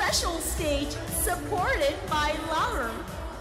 special stage supported by Lauer.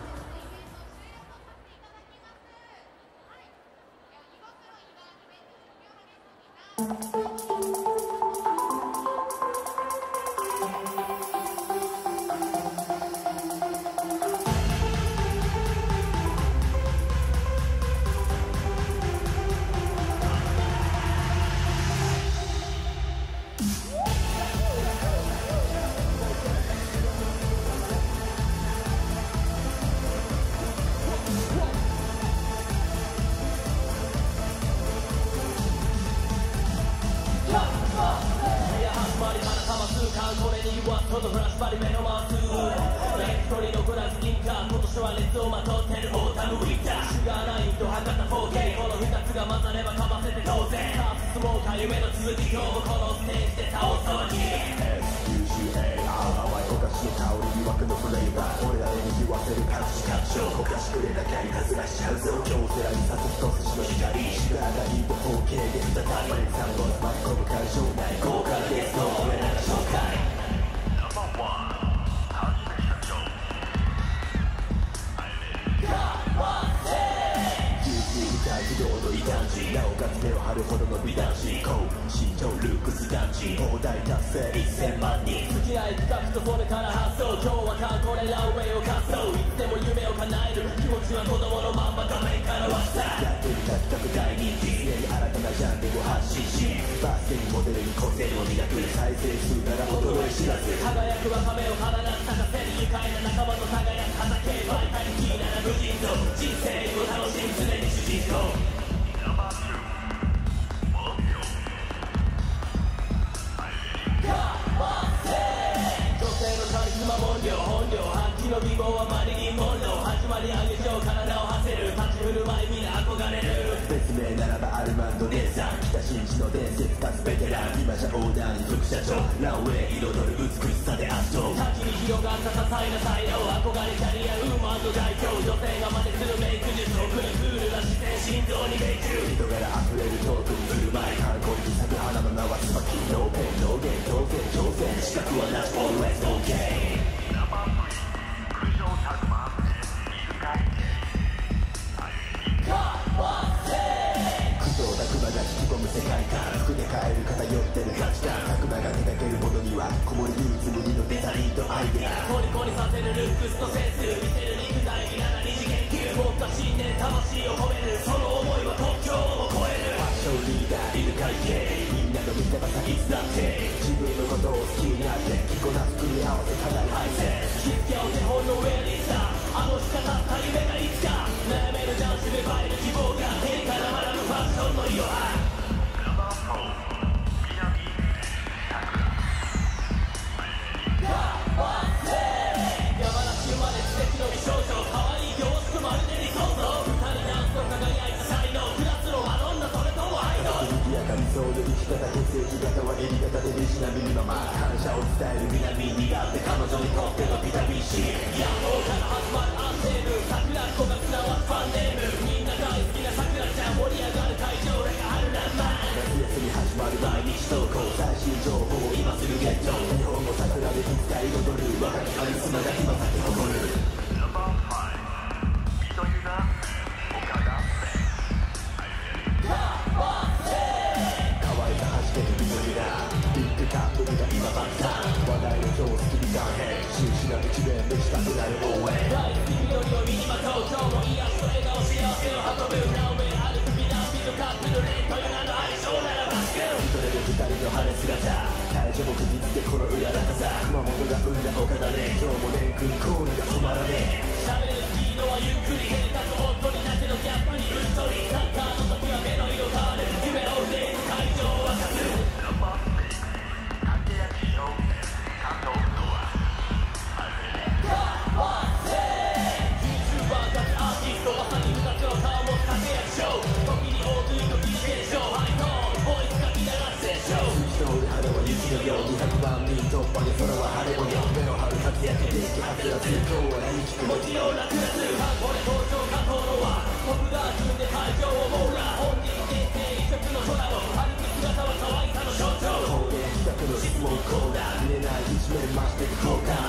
これにはそのフラッシュバリ目のマウス一人残らず銀貨今年は熱をまとってるオータムウィンターシュガーラインと博多 4K この2つが混ざればかませて当然さあ進もうか夢の続き今日もこのステージで倒そうに SUCA 甘いお菓子の香り疑惑のフレーバー俺らに言わせる各種各所お菓子くれなきゃいたずらしちゃうぞ京セラに刺す一筋の光シュガーラインと 4K で再び3本巻き込む会場内豪華なゲスト俺らが紹介踊り男児なおかつ目を張るほどの美男子高身長ルックス男児大台達成1000万人付き合い企画とそれから発想今日はカーコレランウェイを滑走いつでも夢を叶える気持ちは子供のまんま画面から割ったやってみた企画大人気常に新たなジャンルを発信しバスケにモデルに個性を磨く再生数なら衰え知らず輝く若目を放つ咲かせる愉快な仲間と輝く畑バイタリティなら無尽蔵人生を楽しむ常に主人公本領発揮の美貌はマリリン・モンロー始まり上げ上体を馳せる立ち振る舞い皆憧れる別名ならばアルマンド姉さん北新地の伝説立つベテラン今じゃオーダーに副社長ランウェイ彩る美しさで圧倒多岐に広がった多彩な才能憧れキャリアウーマンの代表女性が真似するメイク術奥にクールな視線心臓に命中人柄あふれるトークに振る舞い観光に咲く花の名は椿ノーペンノーゲン当然挑戦資格はなし always OK世界観服で変える偏ってる価値観悪魔が手掛けるものにはこもり唯一無二のデザインとアイデア虜にさせるルックスとセンス見せる肉体に7二次元級持った信念魂を込めるその思いは東京を超えるファッションリーダーいる会計みんなの見たさいつだって自分のことを好きになって着こなす組み合わせ課題配線気付き合う手本の上にさあの日語った夢がいつか悩める男子芽生える希望が変化な学ぶファッションの色はそういう生き方血液型は襟型でリシナビリママ感謝を伝える南にだって彼女にとってのビタミン C 野望から始まるアンセーム桜子が綱はファンネームみんな大好きな桜ちゃん盛り上がる会場であるランマン夏休み始まる毎日投稿最新情報を今すぐゲット日本語桜でいつか彩る若きカリスマが今咲き誇るビッグカップルが今爆誕話題の超好きに大変真摯な一面でしたくなる応援大好き緑を身にまとう今日も癒しと笑顔幸せを運ぶランウェイ歩く美男美女カップルレンという名の相性ならばすぐ人で二人の晴れ姿会場も釘付けこの裏高さ熊本が生んだ岡田で今日も蓮くんコールが止まらねえ喋るスピードはゆっくり変化と本当になぜのギャップにうっとりサッカーの時は目の色変わる夢を憂い会場を沸かす 200万人突破で空は晴れ模様目の張る活躍できはつらつ今日は何聞くもちろん楽な通販これ登場加藤のは僕が組んで会場を網羅本人限定一色の空を歩く姿は可愛さの象徴恒例企画の質問コーナー見れない一面増していく効果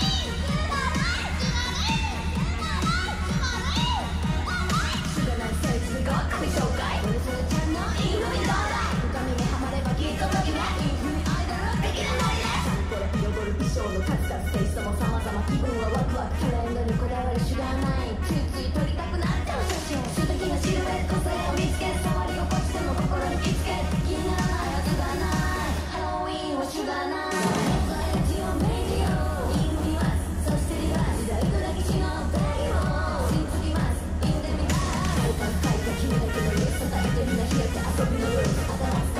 遊びの夜